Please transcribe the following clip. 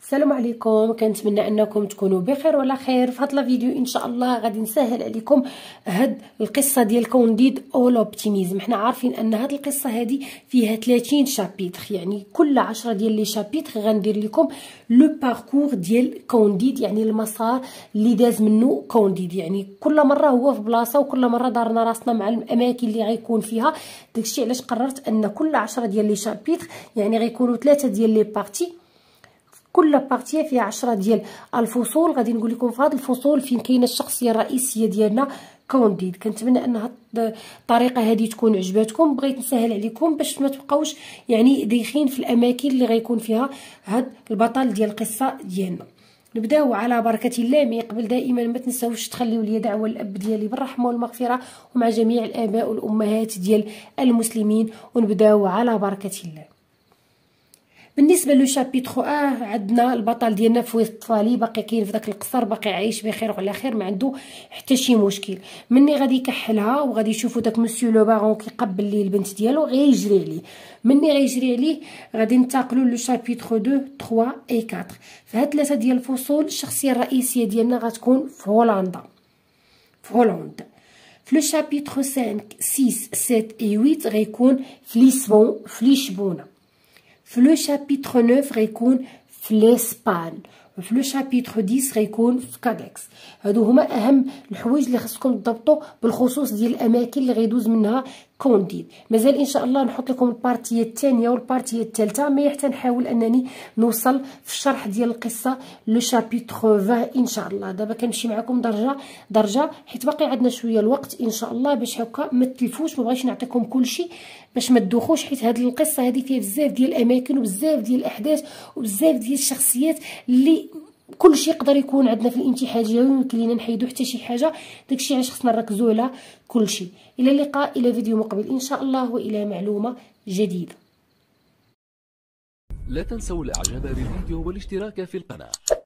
السلام عليكم. كنتمنى انكم تكونوا بخير وعلى خير. في هذا الفيديو ان شاء الله غادي نسهل عليكم هاد القصه ديال كونديد او لوبتيميزم. حنا عارفين ان هاد القصه هذه فيها 30 شابيتر، يعني كل 10 ديال لي شابيتر غندير لكم لو باركور ديال كونديد، يعني المسار اللي داز منه كونديد، يعني كل مره هو في بلاصه وكل مره دارنا راسنا مع الاماكن اللي غيكون فيها. داكشي علاش قررت ان كل 10 ديال لي شابيتر يعني غيكونوا 3 ديال لي بارتي، كل بارتيه فيها 10 ديال الفصول. غادي نقول لكم في هذه الفصول فين كاينه الشخصيه الرئيسيه ديالنا كونديد. كنتمنى ان هاد الطريقه هذه تكون عجباتكم، بغيت نسهل عليكم باش ما تبقاوش يعني دايخين في الاماكن اللي غيكون فيها هاد البطل ديال القصه ديالنا. نبداو على بركه الله. مي قبل دائما ما تنساوش تخليو لي دعوه للاب ديالي بالرحمه والمغفره ومع جميع الاباء والامهات ديال المسلمين، ونبداو على بركه الله. بالنسبه لو شابيتر عندنا البطل ديالنا في وسط طفالي، باقي كاين في داك القصر، باقي عايش بخير وعلى خير، ما عنده حتى شي مشكل. مني غادي يكحلها وغادي يشوفوا داك مسيو لو بارون كيقبل ليه البنت ديالو، غيجري عليه. مني غيجري عليه غادي ننتقلوا لو شابيتر 2 3 اي 4. فهاد ثلاثه ديال الفصول الشخصيه الرئيسيه ديالنا غتكون في هولندا، في هولندا. في لو شابيتر 5 6 7 اي 8 غيكون في لشبونه. في لو شابيتر 9 غيكون في لإسبان، وفي لو شابيتر 10 غيكون في كادكس. هادو هما اهم الحوايج اللي خصكم تضبطوا بالخصوص ديال الاماكن اللي غيدوز منها كونديد. مازال ان شاء الله نحط لكم البارتيه الثانيه والبارتيه الثالثه، مي حتى نحاول انني نوصل في الشرح ديال القصه لو شابيتر 20 ان شاء الله. دابا كنمشي معكم درجه درجه حيت باقي عندنا شويه الوقت ان شاء الله، باش هكا ما تلفوش. ما بغيتش نعطيكم كلشي باش ما تدوخوش، حيت هذه القصه هذه فيها بزاف ديال الاماكن وبزاف ديال الاحداث وبزاف ديال الشخصيات اللي كلشي يقدر يكون عندنا في الانتحال ديالو، يمكن لينا نحيدو حتى شي حاجه. داكشي علاش خصنا نركزوا على كلشي. الى اللقاء، الى فيديو مقبل ان شاء الله، والى معلومه جديده. لا تنسوا الاعجاب بالفيديو والاشتراك في القناه.